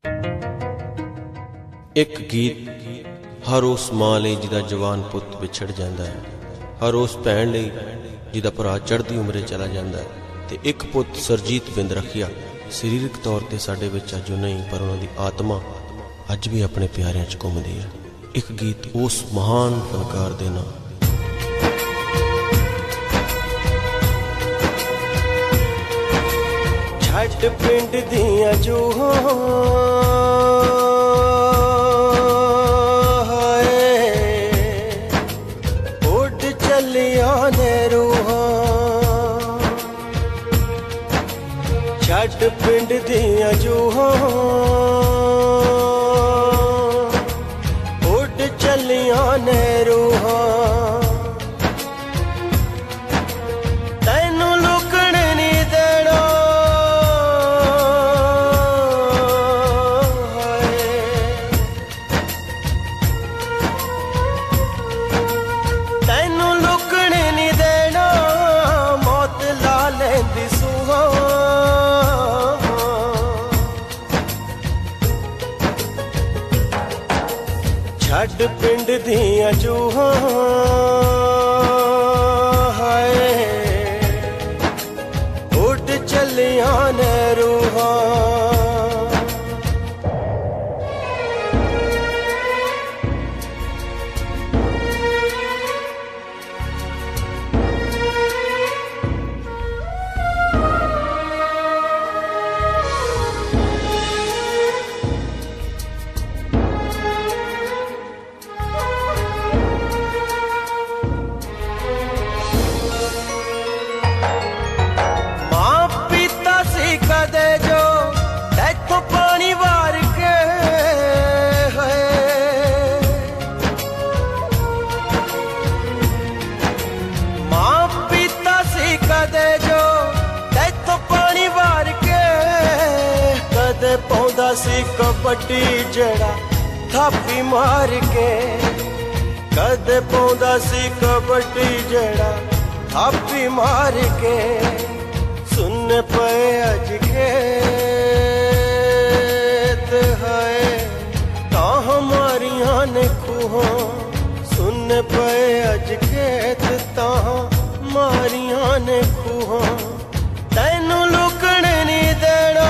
एक गीत हर उस मां लई जिहदा जवान पुत विछड़ जाता है, हर उस भैन लई जिहदा भरा चढ़दी उमरे चला जाता है, ते एक पुत सरजीत बिंद रखिया सरीरक तौर पर साडे विच अज नहीं पर उन्हां दी आत्मा अज भी अपने प्यारिਆਂ च घुमदी है। एक गीत उस महान फनकार दे नाम छट पिंड दियां जूहां छट पिंड दियां जूहां उड़ चलियां ने रूहां, तैनू लुकण नहीं देना तैनू लुकण नहीं देना, मौत ला लेंदी सूहां। छट पिंड दियां जूहां हाय उड़ चलियां ने रूहां। पौंदा सी कबड्डी जड़ा थापी मार के, कदे पौंदा सी कबड्डी जड़ा थापी मार के, सुनने पे अज खेत है ता हमारियां ने खूहां, सुनने पे अज खेत ता हमारियां ने खूहां, तैनू लुकण नहीं देना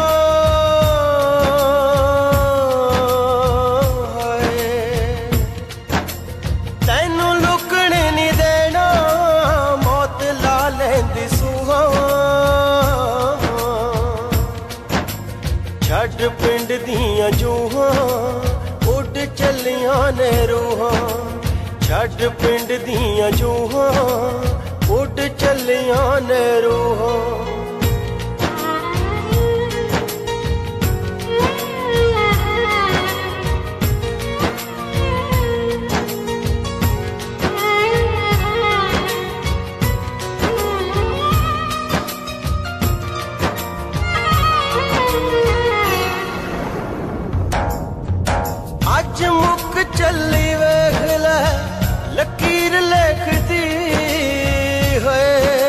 छट पिंड दियां जूहां उड़ चलियां ने रूहां, छट पिंड दियां जूहां उड़ चलियां ने रूहां। मुक चली वेख ले लकीर लिखती है,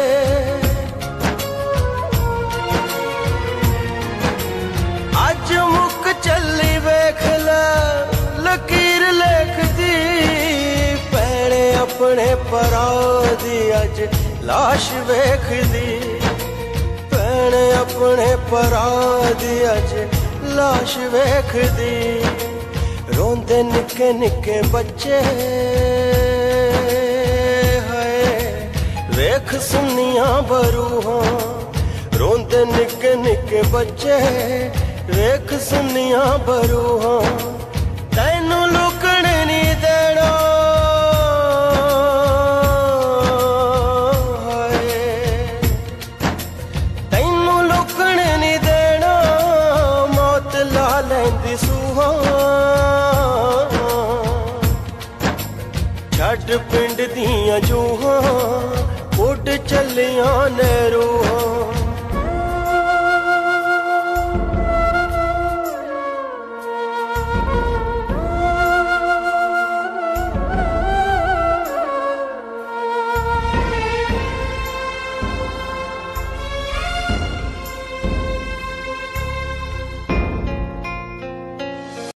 अज मुक चली वेख ले लकीर लिखती, पैणे अपने परा दी अज लाश वेखदी, पैणे अपने परा दी अज लाश वेखदी, रोंदे निके निके बच्चे है वेख सुनिया बरूहां, रोंदे निके निके बच्चे वेख सुनिया बरूहां, तैनू लुकण नहीं देना तैनू लुकण नहीं देना, मौत ला लेंदी सूहां। छट पिंड दियां जूहां उड़ चलियां ने